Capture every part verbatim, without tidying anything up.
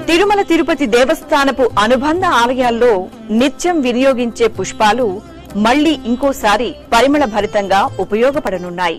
తిరుమల తిరుపతి దేవస్థానపు అనుబంధ ఆలయాల్లో నిత్యం వినియోగించే పుష్పాలు మళ్లీ ఇంకోసారి పరిమళ భరితంగా ఉపయోగపడనున్నాయి.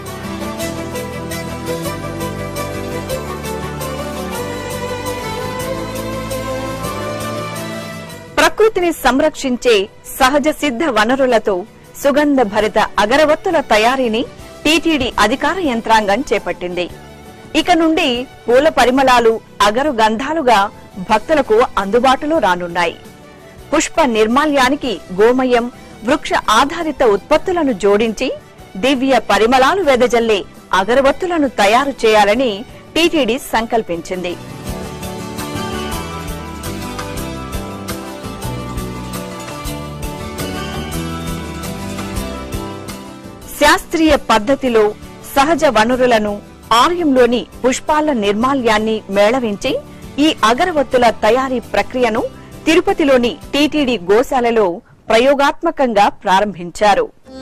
ప్రకృతిని సంరక్షించే సహజ సిద్ధ వనరులతో సుగంధ భరిత అగరవత్తుల తయారీని టీటీడీ అధికార యంత్రాంగం చేపట్టింది. ఇక నుండి పూల పరిమళాలు అగరు గంధాలుగా భక్తులకు అందుబాటులో రానున్నాయి. పుష్ప నిర్మాల్యానికి గోమయం, వృక్ష ఆధారిత ఉత్పత్తులను జోడించి దివ్య పరిమళాలు వెదజల్లే అగరవత్తులను తయారు చేయాలని టీటీడీ సంకల్పించింది. శాస్త్రీయ పద్ధతిలో సహజ వనరులను, ఆలయంలోని పుష్పాల నిర్మాల్యాన్ని మేళవించి ఈ అగరవత్తుల తయారీ ప్రక్రియను తిరుపతిలోని టీటీడీ గోశాలలో ప్రయోగాత్మకంగా ప్రారంభించారు.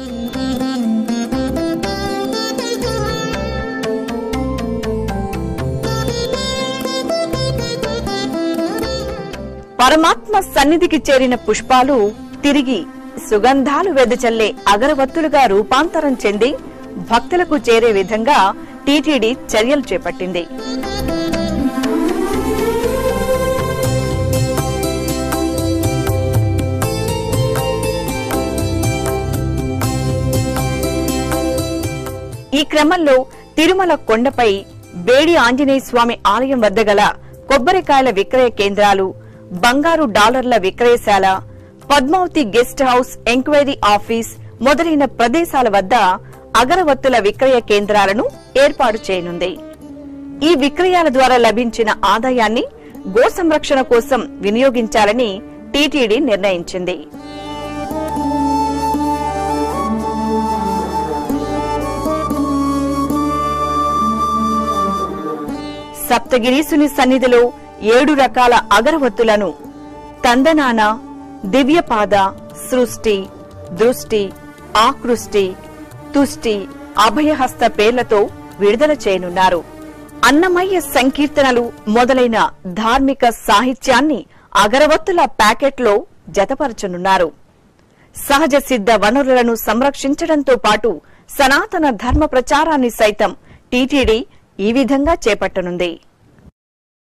పరమాత్మ సన్నిధికి చేరిన పుష్పాలు తిరిగి సుగంధాలు వెదజల్లే అగరవత్తులుగా రూపాంతరం చెంది భక్తులకు చేరే విధంగా టీటీడీ చర్యలు చేపట్టింది. ఈ క్రమంలో తిరుమల కొండపై బేడి ఆంజనేయ స్వామి ఆలయం వద్ద గల కొబ్బరికాయల విక్రయ కేంద్రాలు, బంగారు డాలర్ల విక్రయశాల, Padmavati guest house, enquiry office మొదలైన ప్రదేశాల వద్ద అగరవత్తుల విక్రయ కేంద్రాలను ఏర్పాటు చేయనుంది. ఈ విక్రయాల ద్వారా లభించిన ఆదాయాన్ని గో సంరక్షణ కోసం వినియోగించాలని టీటీడీ నిర్ణయించింది. సప్తగిరీసుని సన్నిధిలో ఏడు రకాల అగరవత్తులను తందనాన, దివ్యపాద, సృష్టి, దృష్టి, ఆకృష్టి, తుష్టి, అభయహస్త పేర్లతో విడుదల చేయనున్నారు. అన్నమయ్య సంకీర్తనలు మొదలైన ధార్మిక సాహిత్యాన్ని అగరవత్తుల ప్యాకెట్లో జతపరచనున్నారు. సహజ సిద్ధ వనరులను సంరక్షించడంతో పాటు సనాతన ధర్మ ప్రచారాన్ని సైతం టీటీడీ ఈ విధంగా చేపట్టనుంది.